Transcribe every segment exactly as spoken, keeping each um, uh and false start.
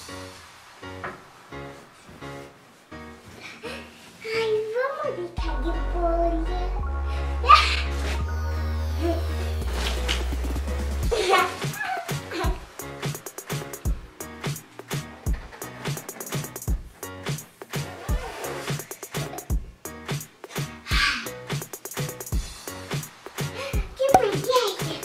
Ai, vamos brincar de bolha. Que preguiça!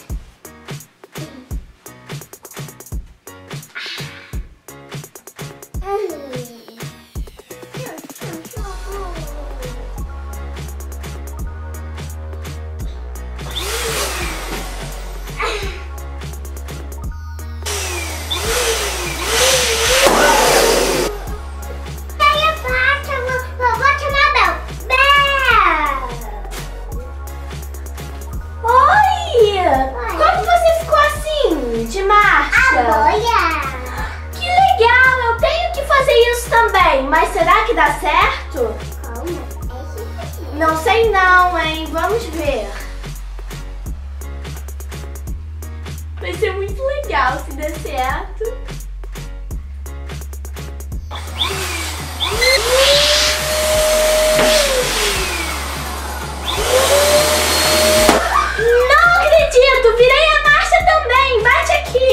De marcha. Bolha. Que legal, eu tenho que fazer isso também, mas será que dá certo? Como? É isso aqui. Não sei não, hein? Vamos ver. Vai ser muito legal se der certo. Não acredito! Virei a marcha também! Bate aqui!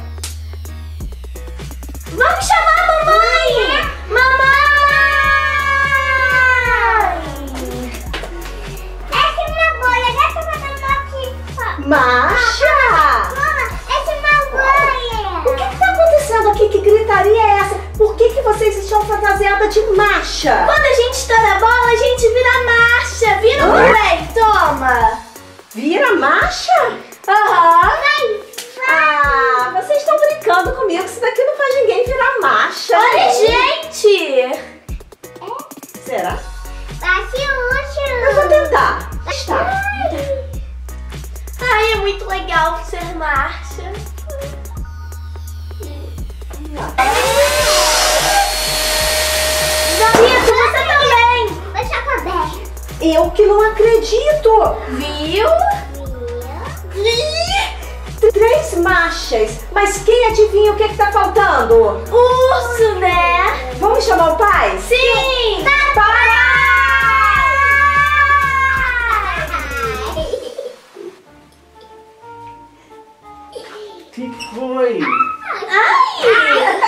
Vamos chamar a mamãe! Mamãe! Essa é uma bolha. Deixa eu fazer uma aqui. Marcha! Mama, essa é uma bolha. O que está acontecendo aqui? Que gritaria é essa? Por que, que vocês estão fantasiadas de marcha? Quando a gente estoura a bola, a gente vira marcha! Vira o play, toma! Vira marcha? Aham! Ah, vocês estão brincando comigo. Isso daqui não faz ninguém virar marcha. Olha, gente! Será? Acho útil. Eu vou tentar. Está. Ai, é muito legal ser marcha. Danito, você também! Deixa eu comer. Eu que não acredito. Viu? Ih, três marchas. Mas quem adivinha o que está faltando? Urso, né? Vamos chamar o pai? Sim! Pai! O que que foi? Ai!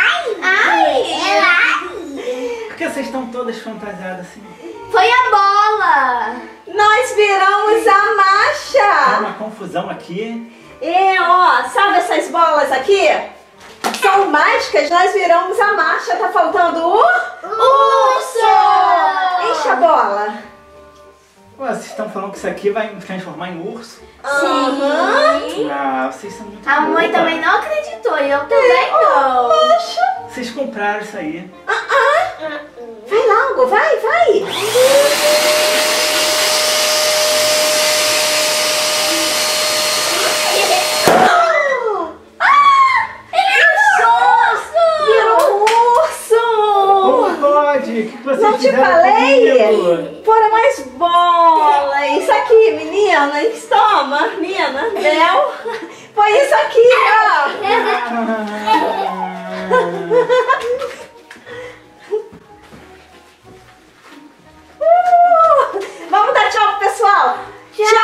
Ai! Por que vocês estão todas fantasiadas assim? Foi a bola! Nós viramos a Tá marcha. uma confusão aqui. É, ó, sabe essas bolas aqui? São mágicas, nós viramos a marcha. Tá faltando o Urso! Enche a bola. Ué, vocês estão falando que isso aqui vai me transformar em urso? Sim! Ah, vocês são muito A mãe boba. também não acreditou e eu também não. Vocês compraram isso aí. Vai logo, vai, vai. Virou um urso. Como pode? O que que vocês Não te fizeram falei? comigo? Foram mais bolas. Isso aqui, meninas. Toma, menina, Bel. Foi isso aqui, ó. Uh, vamos dar tchau pro pessoal. Tchau.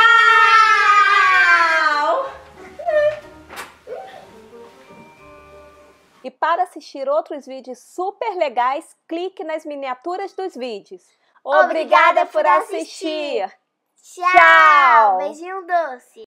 E para assistir outros vídeos super legais, clique nas miniaturas dos vídeos. Obrigada Obrigada por por assistir! Tchau. Tchau. Beijinho doce.